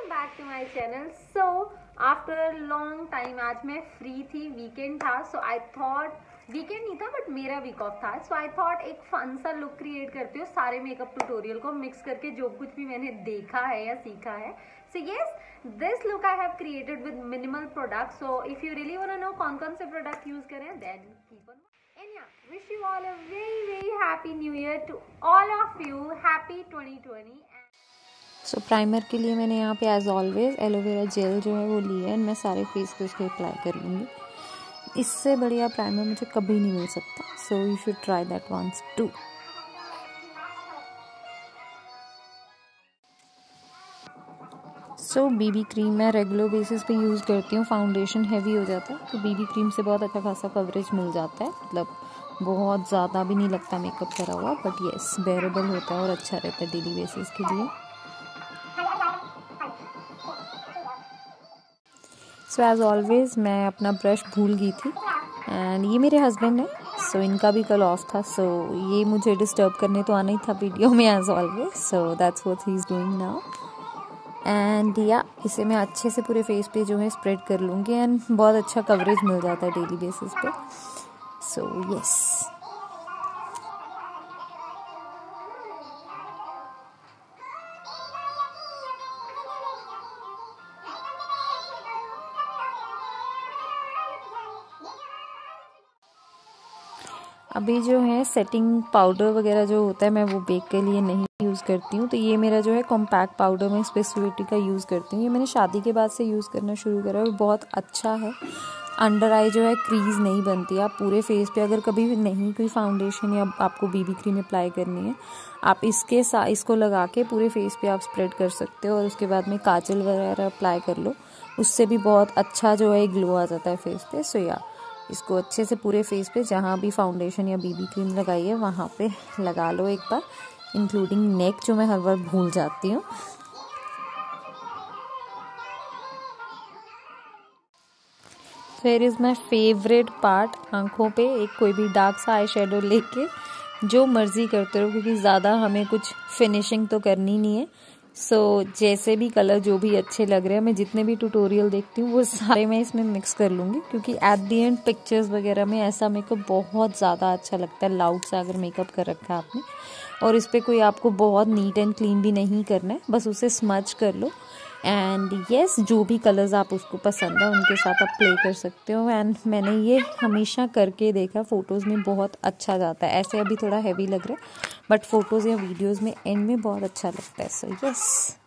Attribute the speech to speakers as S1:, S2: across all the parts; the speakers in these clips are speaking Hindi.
S1: Welcome back to my channel. So after long time आज मैं फ्री थी, वीकेंड था, सो आई थॉट, वीकेंड नहीं था बट मेरा वीक ऑफ था, सो आई थॉट एक फन सा लुक क्रिएट करती हूँ सारे मेकअप ट्यूटोरियल को मिक्स करके, जो कुछ भी मैंने देखा है या सीखा है। So yes, this look I have created with minimal product. So if you really want to know कौन कौन से प्रोडक्ट यूज करें, then keep on. And yeah, wish you all a very happy new year to all of you. Happy 2020.
S2: So primer के लिए मैंने यहाँ पे एज ऑलवेज एलोवेरा जेल जो है वो लिया है, मैं सारे फेस पे उसको अप्लाई कर लूँगी। इससे बढ़िया प्राइमर मुझे कभी नहीं मिल सकता, so you should try that once too. So BB cream मैं रेगुलर बेसिस पे यूज़ करती हूँ। फाउंडेशन हैवी हो जाता है तो बीबी क्रीम से बहुत अच्छा खासा कवरेज मिल जाता है, मतलब बहुत ज़्यादा भी नहीं लगता मेकअप करा हुआ, बट येस बेरेबल होता है और अच्छा रहता है डेली बेसिस के लिए। सो एज ऑलवेज मैं अपना ब्रश भूल गई थी एंड ये मेरे हस्बैंड है, सो इनका भी कल ऑफ था, सो ये मुझे डिस्टर्ब करने तो आना ही था वीडियो में as always, so that's what he is doing now. And या इसे मैं अच्छे से पूरे फेस पे जो है स्प्रेड कर लूँगी एंड बहुत अच्छा कवरेज मिल जाता है डेली बेसिस पे, सो यस। अभी जो है सेटिंग पाउडर वगैरह जो होता है मैं वो बेक के लिए नहीं यूज़ करती हूँ, तो ये मेरा जो है कॉम्पैक्ट पाउडर मैं स्पेसिफिटी का यूज़ करती हूँ। ये मैंने शादी के बाद से यूज़ करना शुरू करा है और बहुत अच्छा है। अंडर आई जो है क्रीज नहीं बनती। आप पूरे फेस पे अगर कभी नहीं कोई फाउंडेशन या आपको बीबी क्रीम अप्लाई करनी है, आप इसके साथ इसको लगा के पूरे फेस पे आप स्प्रेड कर सकते हो और उसके बाद में काजल वगैरह अप्लाई कर लो, उससे भी बहुत अच्छा जो है ग्लो आ जाता है फेस पे। सो या इसको अच्छे से पूरे फेस पे जहाँ भी फाउंडेशन या बीबी क्रीम लगाई है वहाँ पे लगा लो एक बार, इंक्लूडिंग नेक जो मैं हर बार भूल जाती हूँ। फिर इज़ माई फेवरेट पार्ट, आँखों पे एक कोई भी डार्क सा आई शेडो लेके जो मर्जी करते रहो, क्योंकि ज़्यादा हमें कुछ फिनिशिंग तो करनी नहीं है। सो जैसे भी कलर जो भी अच्छे लग रहे हैं, मैं जितने भी ट्यूटोरियल देखती हूँ वो सारे मैं इसमें मिक्स कर लूँगी, क्योंकि एट दी एंड पिक्चर्स वगैरह में ऐसा मेकअप बहुत ज़्यादा अच्छा लगता है। लाउड सा अगर मेकअप कर रखा है आपने और इस पर कोई आपको बहुत नीट एंड क्लीन भी नहीं करना है, बस उसे स्मच कर लो एंड येस जो भी कलर्स आप उसको पसंद है उनके साथ आप प्ले कर सकते हो। एंड मैंने ये हमेशा करके देखा, फ़ोटोज़ में बहुत अच्छा जाता है। ऐसे अभी थोड़ा हैवी लग रहा है बट फोटोज़ या वीडियोज़ में एंड में बहुत अच्छा लगता है। सो यस,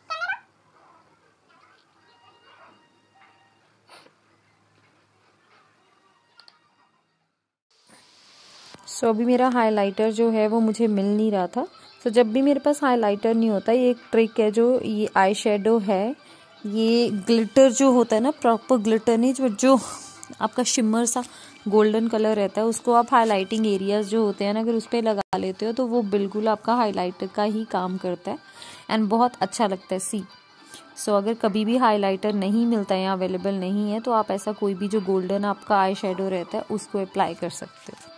S2: सो अभी मेरा हाइलाइटर जो है वो मुझे मिल नहीं रहा था। सो जब भी मेरे पास हाइलाइटर नहीं होता, ये एक ट्रिक है, जो ये आई शेडो है, ये ग्लिटर जो होता है ना, प्रॉपर ग्लिटर नहीं, जो आपका शिमर सा गोल्डन कलर रहता है, उसको आप हाइलाइटिंग एरियाज जो होते हैं ना, अगर उस पर लगा लेते हो तो वो बिल्कुल आपका हाइलाइटर का ही काम करता है एंड बहुत अच्छा लगता है। सी सो अगर कभी भी हाइलाइटर नहीं मिलता है या अवेलेबल नहीं है तो आप ऐसा कोई भी जो गोल्डन आपका आई शेडो रहता है उसको अप्लाई कर सकते हो।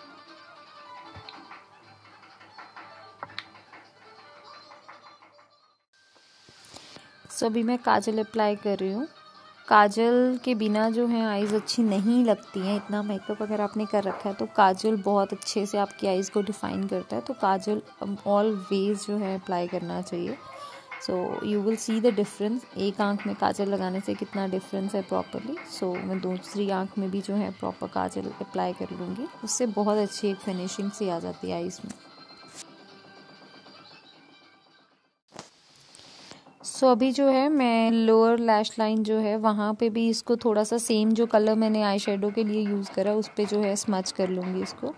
S2: सो अभी मैं काजल अप्लाई कर रही हूँ। काजल के बिना जो है आईज़ अच्छी नहीं लगती हैं। इतना मेकअप अगर आपने कर रखा है तो काजल बहुत अच्छे से आपकी आईज़ को डिफाइन करता है, तो काजल ऑलवेज जो है अप्लाई करना चाहिए। So you will see the difference, एक आंख में काजल लगाने से कितना डिफरेंस है प्रॉपरली। सो मैं दूसरी आंख में भी जो है प्रॉपर काजल अप्लाई कर लूँगी, उससे बहुत अच्छी एक फिनिशिंग सी आ जाती है आईज़ में। सो अभी जो है मैं लोअर लैश लाइन जो है वहाँ पे भी इसको थोड़ा सा सेम जो कलर मैंने आई शेडो के लिए यूज़ करा उस पर जो है स्मच कर लूँगी इसको।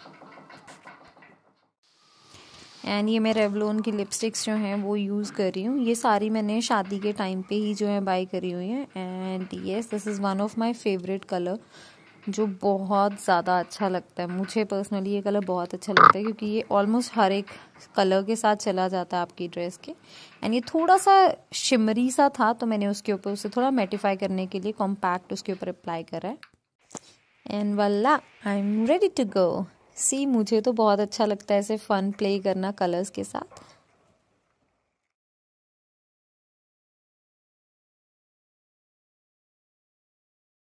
S2: एंड ये मैं रेवलॉन की लिपस्टिक्स जो हैं वो यूज़ कर रही हूँ। ये सारी मैंने शादी के टाइम पे ही जो है बाय करी हुई हैं and yes this is one of my favourite colour, जो बहुत ज़्यादा अच्छा लगता है। मुझे पर्सनली ये कलर बहुत अच्छा लगता है क्योंकि ये ऑलमोस्ट हर एक कलर के साथ चला जाता है आपकी ड्रेस के। एंड ये थोड़ा सा शिमरी सा था तो मैंने उसके ऊपर उसे थोड़ा मैटिफाई करने के लिए कॉम्पैक्ट उसके ऊपर अप्लाई करा है and voila I am ready to go. See मुझे तो बहुत अच्छा लगता है ऐसे फन प्ले करना कलर्स के साथ।